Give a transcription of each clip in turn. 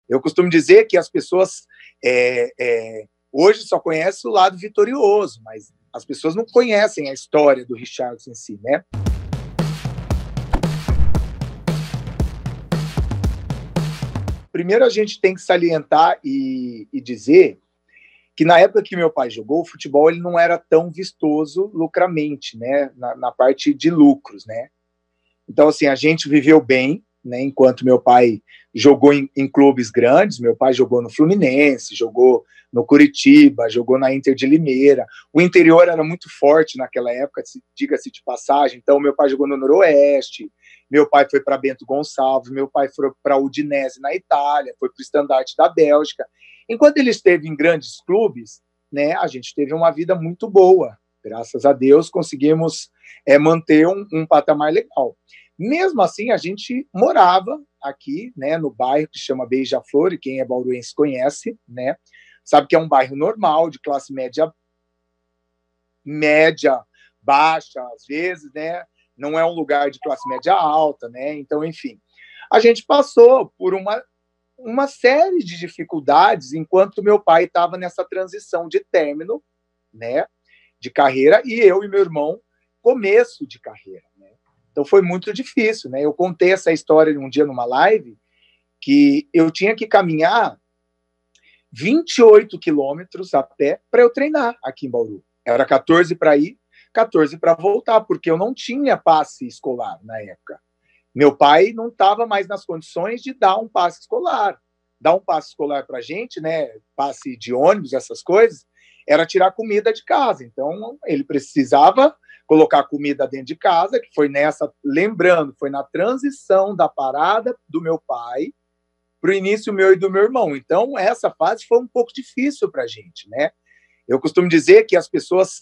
Eu costumo dizer que as pessoas hoje só conhecem o lado vitorioso, mas as pessoas não conhecem a história do Richarlison em si, né? Primeiro a gente tem que salientar e dizer que na época que meu pai jogou, o futebol ele não era tão vistoso lucramente, né? Na parte de lucros, né? Então, assim, a gente viveu bem, né? Enquanto meu pai jogou em clubes grandes, meu pai jogou no Fluminense, jogou no Curitiba, jogou na Inter de Limeira. O interior era muito forte naquela época, diga-se de passagem. Então, meu pai jogou no Noroeste, meu pai foi para Bento Gonçalves, meu pai foi para Udinese, na Itália, foi para o Standard da Bélgica. Enquanto ele esteve em grandes clubes, né, a gente teve uma vida muito boa. Graças a Deus, conseguimos manter um patamar legal. Mesmo assim, a gente morava aqui, né, no bairro que chama Beija-Flor, e quem é bauruense conhece, né, sabe que é um bairro normal, de classe média, baixa, às vezes, né, não é um lugar de classe média alta, né, então, enfim. A gente passou por uma série de dificuldades enquanto meu pai estava nessa transição de término, né, de carreira, e eu e meu irmão, começo de carreira, né. Então foi muito difícil, né? Eu contei essa história um dia numa live que eu tinha que caminhar 28 quilômetros a pé para eu treinar aqui em Bauru. Era 14 para ir, 14 para voltar, porque eu não tinha passe escolar na época. Meu pai não estava mais nas condições de dar um passe escolar. Dar um passe escolar para a gente, né? Passe de ônibus, essas coisas, era tirar comida de casa. Então ele precisava colocar comida dentro de casa, que foi lembrando, foi na transição da parada do meu pai para o início meu e do meu irmão. Então, essa fase foi um pouco difícil para a gente, né? Eu costumo dizer que as pessoas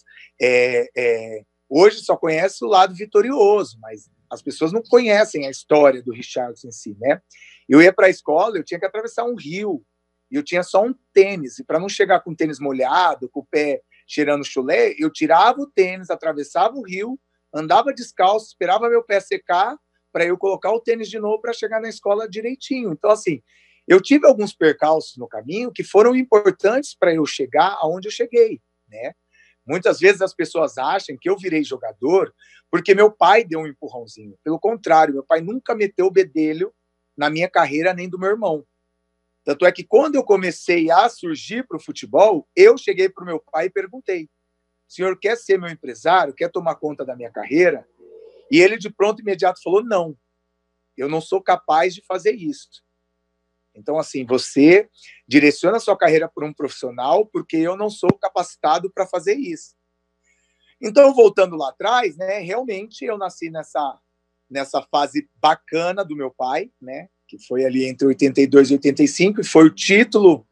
hoje só conhecem o lado vitorioso, mas as pessoas não conhecem a história do Richarlison em si, né? Eu ia para a escola, eu tinha que atravessar um rio, e eu tinha só um tênis, e para não chegar com o tênis molhado, com o pé cheirando chulé, eu tirava o tênis, atravessava o rio, andava descalço, esperava meu pé secar para eu colocar o tênis de novo para chegar na escola direitinho. Então, assim, eu tive alguns percalços no caminho que foram importantes para eu chegar aonde eu cheguei, né? Muitas vezes as pessoas acham que eu virei jogador porque meu pai deu um empurrãozinho. Pelo contrário, meu pai nunca meteu o bedelho na minha carreira, nem do meu irmão. Tanto é que quando eu comecei a surgir para o futebol, eu cheguei para o meu pai e perguntei: o senhor quer ser meu empresário? Quer tomar conta da minha carreira? E ele, de pronto, imediato, falou: não, eu não sou capaz de fazer isso. Então, assim, você direciona a sua carreira para um profissional porque eu não sou capacitado para fazer isso. Então, voltando lá atrás, né, realmente eu nasci nessa fase bacana do meu pai, né, que foi ali entre 82 e 85, e foi o título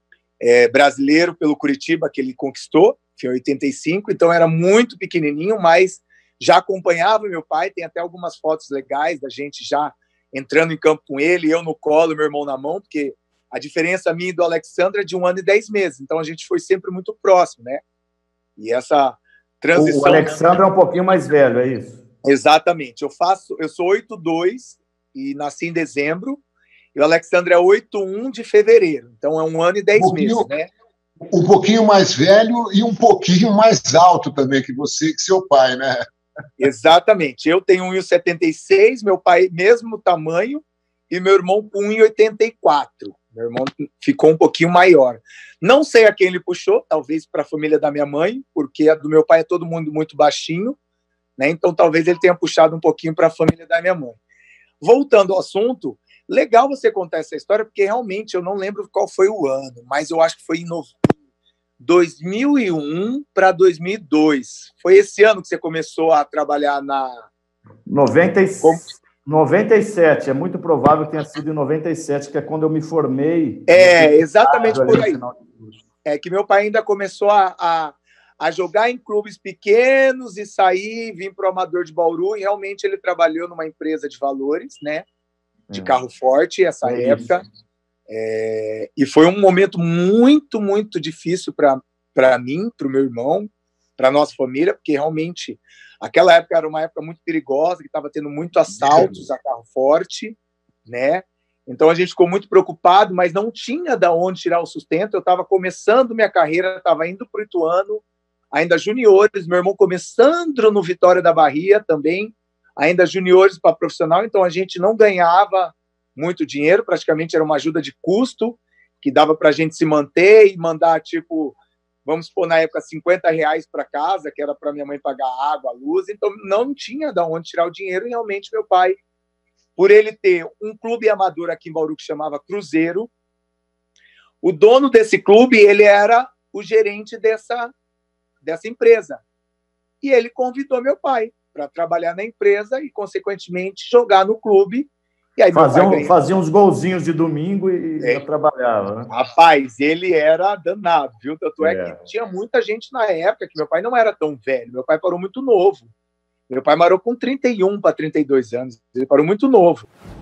brasileiro pelo Curitiba que ele conquistou, foi em 85, então era muito pequenininho, mas já acompanhava meu pai, tem até algumas fotos legais da gente já entrando em campo com ele, eu no colo, meu irmão na mão, porque a diferença minha e do Alexandre é de 1 ano e 10 meses, então a gente foi sempre muito próximo, né? E essa transição... O Alexandre é um pouquinho mais velho, é isso? Exatamente. Eu sou 8'2", e nasci em dezembro, e o Alexandre é 8'1" de fevereiro. Então é 1 ano e 10 meses, né? Um pouquinho mais velho e um pouquinho mais alto também que você, que seu pai, né? Exatamente. Eu tenho 1,76, meu pai mesmo tamanho, e meu irmão com 1,84. Meu irmão ficou um pouquinho maior. Não sei a quem ele puxou, talvez para a família da minha mãe, porque a do meu pai é todo mundo muito baixinho, né? Então talvez ele tenha puxado um pouquinho para a família da minha mãe. Voltando ao assunto, legal você contar essa história, porque realmente eu não lembro qual foi o ano, mas eu acho que foi em 2001 para 2002. Foi esse ano que você começou a trabalhar na... 97. É muito provável que tenha sido em 97, que é quando eu me formei. Exatamente por aí. É que meu pai ainda começou a jogar em clubes pequenos e sair, vir para o Amador de Bauru, e realmente ele trabalhou numa empresa de valores, né? De carro forte, essa época. E foi um momento muito, muito difícil para mim, para o meu irmão, para a nossa família, porque realmente aquela época era uma época muito perigosa, que estava tendo muito assaltos a carro forte, né? Então a gente ficou muito preocupado, mas não tinha de onde tirar o sustento. Eu estava começando minha carreira, estava indo para o Ituano, ainda juniores, meu irmão começando no Vitória da Bahia também, ainda juniores para profissional, então a gente não ganhava muito dinheiro, praticamente era uma ajuda de custo, que dava para a gente se manter e mandar, tipo, vamos supor, na época, R$ 50 para casa, que era para minha mãe pagar água, luz, então não tinha de onde tirar o dinheiro, e realmente meu pai, por ele ter um clube amador aqui em Bauru que chamava Cruzeiro, o dono desse clube, ele era o gerente dessa empresa. E ele convidou meu pai para trabalhar na empresa e, consequentemente, jogar no clube. E aí fazia uns golzinhos de domingo e já trabalhava, né? Rapaz, ele era danado, viu? Tanto é que tinha muita gente na época que meu pai não era tão velho. Meu pai parou muito novo. Meu pai parou com 31 para 32 anos. Ele parou muito novo.